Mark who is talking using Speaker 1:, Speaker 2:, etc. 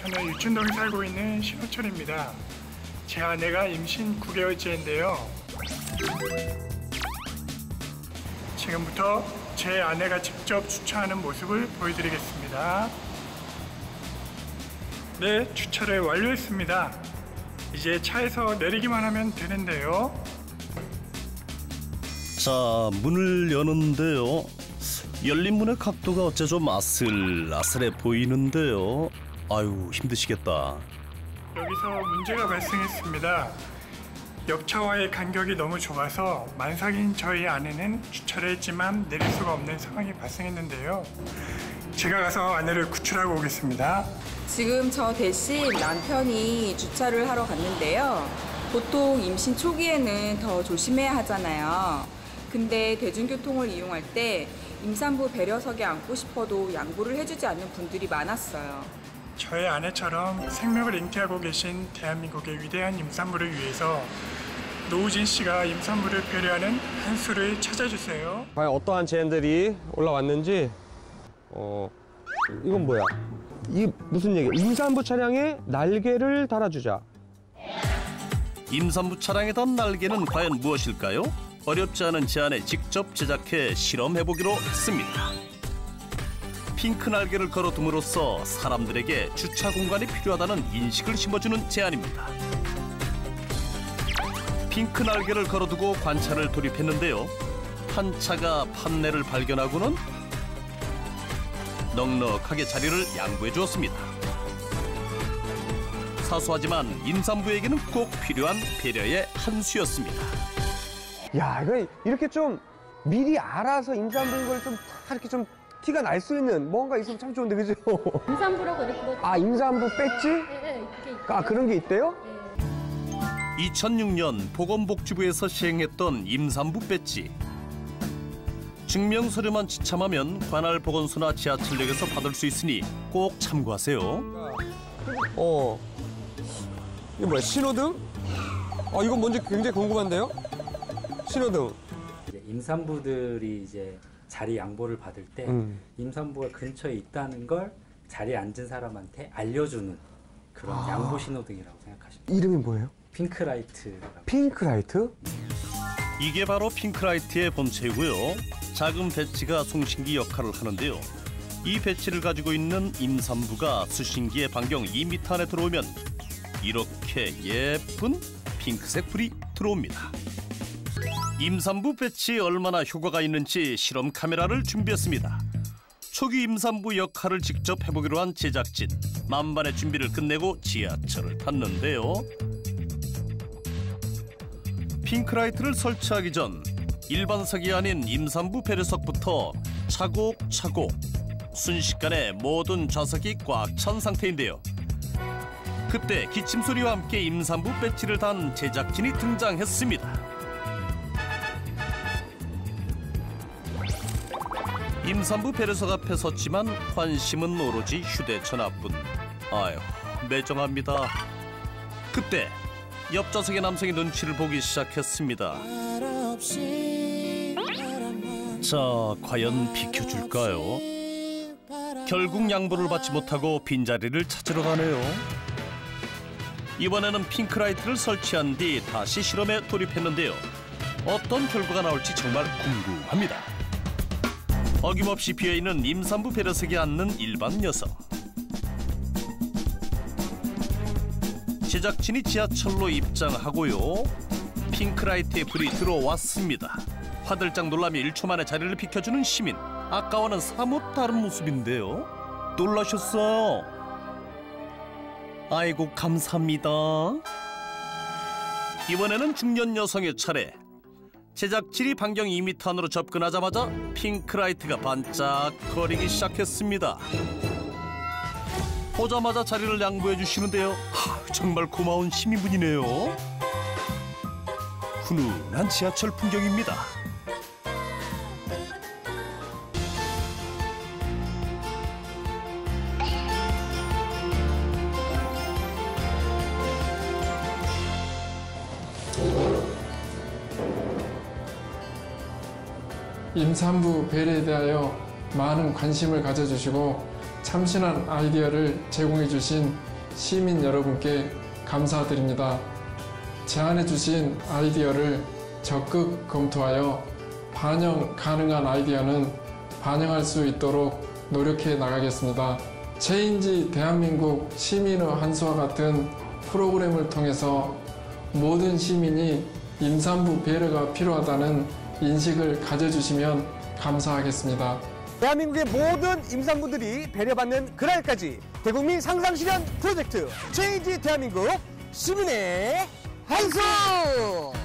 Speaker 1: 저는 유춘동에 살고 있는 신호철입니다. 제 아내가 임신 9개월째인데요. 지금부터 제 아내가 직접 주차하는 모습을 보여드리겠습니다. 네, 주차를 완료했습니다. 이제 차에서 내리기만 하면 되는데요.
Speaker 2: 자, 문을 여는데요. 열린 문의 각도가 어째 좀 아슬아슬해 보이는데요. 아유, 힘드시겠다.
Speaker 1: 여기서 문제가 발생했습니다. 옆차와의 간격이 너무 좁아서 만삭인 저희 아내는 주차를 했지만 내릴 수가 없는 상황이 발생했는데요. 제가 가서 아내를 구출하고 오겠습니다.
Speaker 3: 지금 저 대신 남편이 주차를 하러 갔는데요. 보통 임신 초기에는 더 조심해야 하잖아요. 근데 대중교통을 이용할 때 임산부 배려석에 앉고 싶어도 양보를 해주지 않는 분들이 많았어요.
Speaker 1: 저의 아내처럼 생명을 잉태하고 계신 대한민국의 위대한 임산부를 위해서 노우진 씨가 임산부를 배려하는 한 수를 찾아주세요.
Speaker 4: 과연 어떠한 제안들이 올라왔는지. 이건 뭐야? 이게 무슨 얘기야? 임산부 차량에 날개를 달아주자.
Speaker 2: 임산부 차량에 단 날개는 과연 무엇일까요? 어렵지 않은 제안에 직접 제작해 실험해보기로 했습니다. 핑크 날개를 걸어둠으로써 사람들에게 주차 공간이 필요하다는 인식을 심어주는 제안입니다. 핑크 날개를 걸어두고 관찰을 돌입했는데요. 한 차가 판넬을 발견하고는 넉넉하게 자리를 양보해 주었습니다. 사소하지만 임산부에게는 꼭 필요한 배려의 한 수였습니다.
Speaker 4: 야, 이거 이렇게 좀 미리 알아서 임산부인 걸 좀 다 이렇게 좀 티가 날 수 있는 뭔가 있으면 참 좋은데, 그죠?
Speaker 5: 임산부라고 이렇게 뭐...
Speaker 4: 아, 임산부 배지?
Speaker 5: 네, 그게 있어요.
Speaker 4: 아, 그런 게 있대요?
Speaker 5: 네.
Speaker 2: 2006년 보건복지부에서 시행했던 임산부 배지. 증명서류만 지참하면 관할 보건소나 지하철역에서 받을 수 있으니 꼭 참고하세요.
Speaker 4: 이게 뭐야, 신호등? 이건 뭔지 굉장히 궁금한데요? 신호등.
Speaker 6: 이제 임산부들이 이제 자리 양보를 받을 때 임산부가 근처에 있다는 걸 자리에 앉은 사람한테 알려주는 그런 양보 신호등이라고 생각하시면 돼요.
Speaker 4: 이름이 뭐예요?
Speaker 6: 핑크라이트라고.
Speaker 4: 핑크라이트?
Speaker 2: 이게 바로 핑크라이트의 본체이고요. 작은 배지가 송신기 역할을 하는데요. 이 배지를 가지고 있는 임산부가 수신기의 반경 2m 안에 들어오면 이렇게 예쁜 핑크색 불이 들어옵니다. 임산부 배지에 얼마나 효과가 있는지 실험 카메라를 준비했습니다. 초기 임산부 역할을 직접 해보기로 한 제작진. 만반의 준비를 끝내고 지하철을 탔는데요. 핑크라이트를 설치하기 전 일반석이 아닌 임산부 배려석부터 차곡차곡 순식간에 모든 좌석이 꽉 찬 상태인데요. 그때 기침 소리와 함께 임산부 배지를 단 제작진이 등장했습니다. 임산부 배려석 앞에 섰지만 관심은 오로지 휴대전화뿐. 아유, 매정합니다. 그때 옆좌석의 남성이 눈치를 보기 시작했습니다. 자, 과연 비켜줄까요? 결국 양보를 받지 못하고 빈자리를 찾으러 가네요. 이번에는 핑크라이트를 설치한 뒤 다시 실험에 돌입했는데요. 어떤 결과가 나올지 정말 궁금합니다. 어김없이 비어있는 임산부 배려석에 앉는 일반 여성. 제작진이 지하철로 입장하고요. 핑크라이트의 불이 들어왔습니다. 화들짝 놀라며 1초 만에 자리를 비켜주는 시민. 아까와는 사뭇 다른 모습인데요. 놀라셨어요. 아이고, 감사합니다. 이번에는 중년 여성의 차례. 제작진이 반경 2m 안으로 접근하자마자 핑크라이트가 반짝거리기 시작했습니다. 보자마자 자리를 양보해 주시는데요. 정말 고마운 시민분이네요. 훈훈한 지하철 풍경입니다.
Speaker 1: 임산부 배려에 대하여 많은 관심을 가져주시고 참신한 아이디어를 제공해 주신
Speaker 7: 시민 여러분께 감사드립니다. 제안해 주신 아이디어를 적극 검토하여 반영 가능한 아이디어는 반영할 수 있도록 노력해 나가겠습니다. 체인지 대한민국 시민의 한수와 같은 프로그램을 통해서 모든 시민이 임산부 배려가 필요하다는 인식을 가져주시면 감사하겠습니다.
Speaker 4: 대한민국의 모든 임산부들이 배려받는 그날까지 대국민 상상실현 프로젝트 체인지 대한민국 시민의 한수!